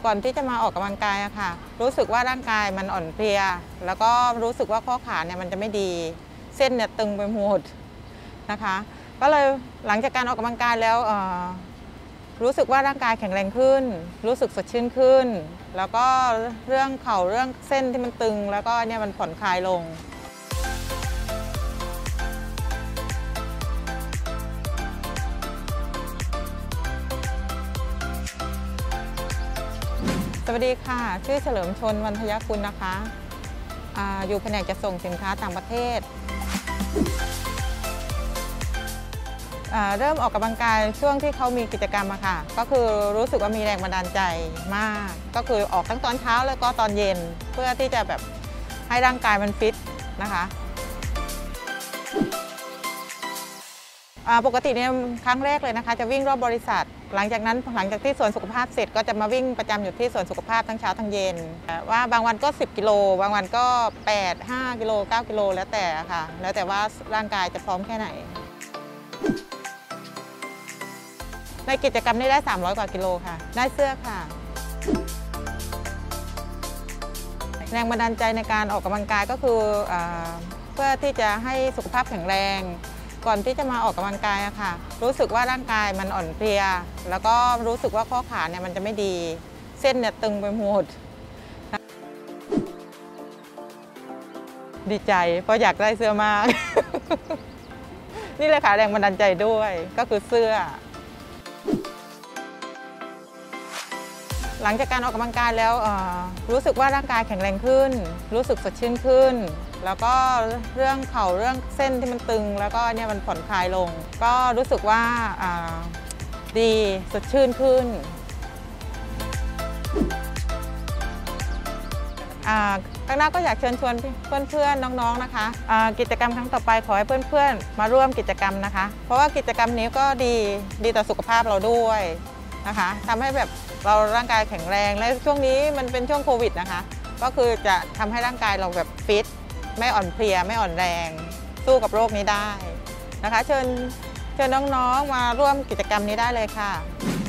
ก่อนที่จะมาออกกำลังกายอะค่ะรู้สึกว่าร่างกายมันอ่อนเพลียแล้วก็รู้สึกว่าข้อขาเนี่ยมันจะไม่ดีเส้นเนี่ยตึงไปหมดนะคะก็เลยหลังจากการออกกำลังกายแล้วรู้สึกว่าร่างกายแข็งแรงขึ้นรู้สึกสดชื่นขึ้นแล้วก็เรื่องเข่าเรื่องเส้นที่มันตึงแล้วก็เนี่ยมันผ่อนคลายลงสวัสดีค่ะชื่อเฉลิมชล วรรณยกุลนะคะอยู่แผนกจัดส่งสินค้าต่างประเทศเริ่มออกกำลังกายช่วงที่เขามีกิจกรรมอะค่ะก็คือรู้สึกว่ามีแรงบันดาลใจมากก็คือออกทั้งตอนเช้าแล้วก็ตอนเย็นเพื่อที่จะแบบให้ร่างกายมันฟิตนะคะปกติเนี่ยครั้งแรกเลยนะคะจะวิ่งรอบบริษัทหลังจากที่สวนสุขภาพเสร็จก็จะมาวิ่งประจำอยู่ที่สวนสุขภาพทั้งเช้าทั้งเย็นว่าบางวันก็10 กิโลบางวันก็8 5 กิโล 9 กิโลแล้วแต่ค่ะแล้วแต่ว่าร่างกายจะพร้อมแค่ไหนในกิจกรรมนี้ได้300 กว่ากิโลค่ะได้เสื้อค่ะแรงบันดาลใจในการออกกำลังกายก็คือเพื่อที่จะให้สุขภาพแข็งแรงก่อนที่จะมาออกกำลังกายอะค่ะรู้สึกว่าร่างกายมันอ่อนเพลียแล้วก็รู้สึกว่าข้อขาเนี่ยมันจะไม่ดีเส้นเนี่ยตึงไปหมดดีใจเพราะอยากได้เสื้อมาก นี่เลยค่ะแรงบันดาลใจด้วยก็คือเสื้อหลังจากการออกกำลังกายแล้วรู้สึกว่าร่างกายแข็งแรงขึ้นรู้สึกสดชื่นขึ้นแล้วก็เรื่องเข่าเรื่องเส้นที่มันตึงแล้วก็เนี่ยมันผ่อนคลายลงก็รู้สึกว่าดีสดชื่นขึ้นข้างหน้าก็อยากเชิญชวนเพื่อนๆน้องๆนะคะกิจกรรมครั้งต่อไปขอให้เพื่อนๆมาร่วมกิจกรรมนะคะเพราะว่ากิจกรรมนี้ก็ดีต่อสุขภาพเราด้วยนะคะทำให้แบบเราร่างกายแข็งแรงและช่วงนี้มันเป็นช่วงโควิดนะคะก็คือจะทำให้ร่างกายเราแบบฟิตไม่อ่อนเพลียไม่อ่อนแรงสู้กับโรคนี้ได้นะคะเชิญน้องๆมาร่วมกิจกรรมนี้ได้เลยค่ะ